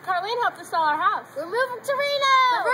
Carlene helped us sell our house. We're moving to Reno!